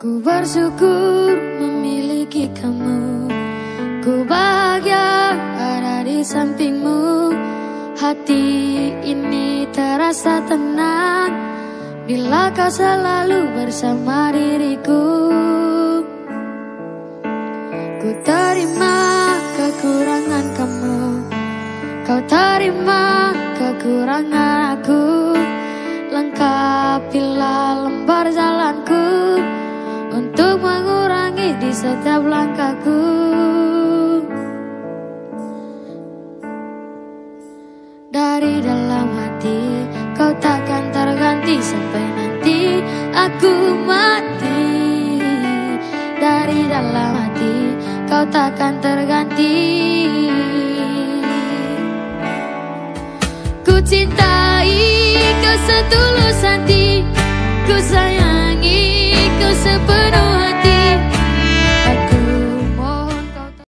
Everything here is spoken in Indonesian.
Ku bersyukur memiliki kamu, ku bahagia ada di sampingmu. Hati ini terasa tenang bila kau selalu bersama diriku. Ku terima kekurangan kamu, kau terima kekurangan aku. Lengkapilah lembar jalanku untuk mengurangi di setiap langkahku. Dari dalam hati kau takkan terganti sampai nanti aku mati. Dari dalam hati kau takkan terganti. Ku cintai kau setulus hati, ku sayangi kau sepenuh